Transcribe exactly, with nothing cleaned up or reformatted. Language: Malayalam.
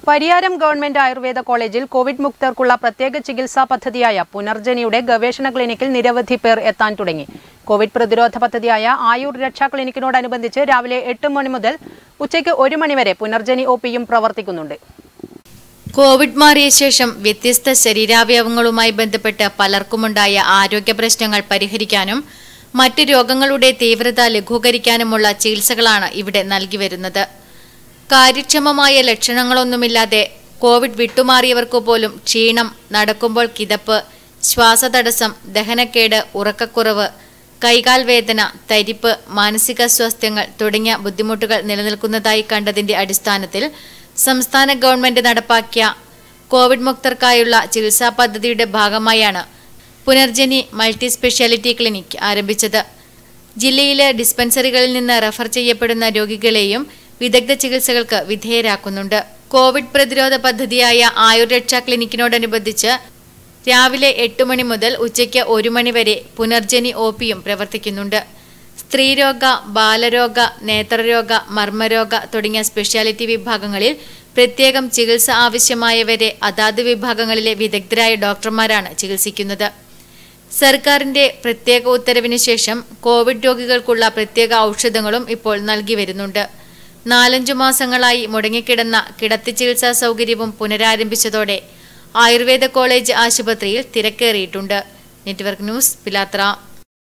പരിയാരം ഗവൺമെന്റ് ആയുർവേദ കോളേജിൽ കോവിഡ് മുക്തർക്കുള്ള പ്രത്യേക ചികിത്സാ പദ്ധതിയായ പുനർജനിയുടെ ഗവേഷണ ക്ലിനിക്കിൽ നിരവധി പേർ എത്താൻ തുടങ്ങി. കോവിഡ് പ്രതിരോധ പദ്ധതിയായ ആയുർ രക്ഷാ ക്ലിനിക്കിനോടനുബന്ധിച്ച് രാവിലെ എട്ട് മണി മുതൽ ഉച്ചയ്ക്ക് ഒരു മണിവരെ പുനർജനി ഒ പിയും പ്രവർത്തിക്കുന്നുണ്ട്. കോവിഡ് മാറിയ ശേഷം വ്യത്യസ്ത ശരീരാവയവങ്ങളുമായി ബന്ധപ്പെട്ട് പലർക്കുമുണ്ടായ ആരോഗ്യ പ്രശ്നങ്ങൾ പരിഹരിക്കാനും മറ്റ് രോഗങ്ങളുടെ തീവ്രത ലഘൂകരിക്കാനുമുള്ള ചികിത്സകളാണ് ഇവിടെ നൽകി വരുന്നത്. കാര്യക്ഷമമായ ലക്ഷണങ്ങളൊന്നുമില്ലാതെ കോവിഡ് വിട്ടുമാറിയവർക്കു പോലും ക്ഷീണം, നടക്കുമ്പോൾ കിതപ്പ്, ശ്വാസതടസ്സം, ദഹനക്കേട്, ഉറക്കക്കുറവ്, കൈകാൽ വേദന, തരിപ്പ്, മാനസികാസ്വാസ്ഥ്യങ്ങൾ തുടങ്ങിയ ബുദ്ധിമുട്ടുകൾ നിലനിൽക്കുന്നതായി കണ്ടതിന്റെ അടിസ്ഥാനത്തിൽ സംസ്ഥാന ഗവൺമെന്റ് നടപ്പാക്കിയ കോവിഡ് മുക്തർക്കായുള്ള ചികിത്സാ പദ്ധതിയുടെ ഭാഗമായാണ് പുനർജനി മൾട്ടി സ്പെഷ്യാലിറ്റി ക്ലിനിക് ആരംഭിച്ചത്. ജില്ലയിലെ ഡിസ്പെൻസറികളിൽ നിന്ന് റഫർ ചെയ്യപ്പെടുന്ന രോഗികളെയും വിദഗ്ധ ചികിത്സകൾക്ക് വിധേയരാക്കുന്നുണ്ട്. കോവിഡ് പ്രതിരോധ പദ്ധതിയായ ആയുർ രക്ഷാ ക്ലിനിക്കിനോടനുബന്ധിച്ച് രാവിലെ എട്ട് മണി മുതൽ ഉച്ചയ്ക്ക് ഒരു മണി വരെ പുനർജനി ഒ പിയും പ്രവർത്തിക്കുന്നുണ്ട്. സ്ത്രീരോഗ, ബാലരോഗ, നേത്രരോഗ, മർമ്മരോഗ തുടങ്ങിയ സ്പെഷ്യാലിറ്റി വിഭാഗങ്ങളിൽ പ്രത്യേകം ചികിത്സ ആവശ്യമായവരെ അതാത് വിഭാഗങ്ങളിലെ വിദഗ്ധരായ ഡോക്ടർമാരാണ് ചികിത്സിക്കുന്നത്. സർക്കാരിന്റെ പ്രത്യേക ഉത്തരവിന് ശേഷം കോവിഡ് രോഗികൾക്കുള്ള പ്രത്യേക ഔഷധങ്ങളും ഇപ്പോൾ നൽകി വരുന്നുണ്ട്. നാലഞ്ചു മാസങ്ങളായി മുടങ്ങിക്കിടന്ന കിടത്തി ചികിത്സാ സൗകര്യവും പുനരാരംഭിച്ചതോടെ ആയുർവേദ കോളേജ് ആശുപത്രിയിൽ തിരക്കേറിയിട്ടുണ്ട്. നെറ്റ്വർക്ക് ന്യൂസ്, പിലാത്ര.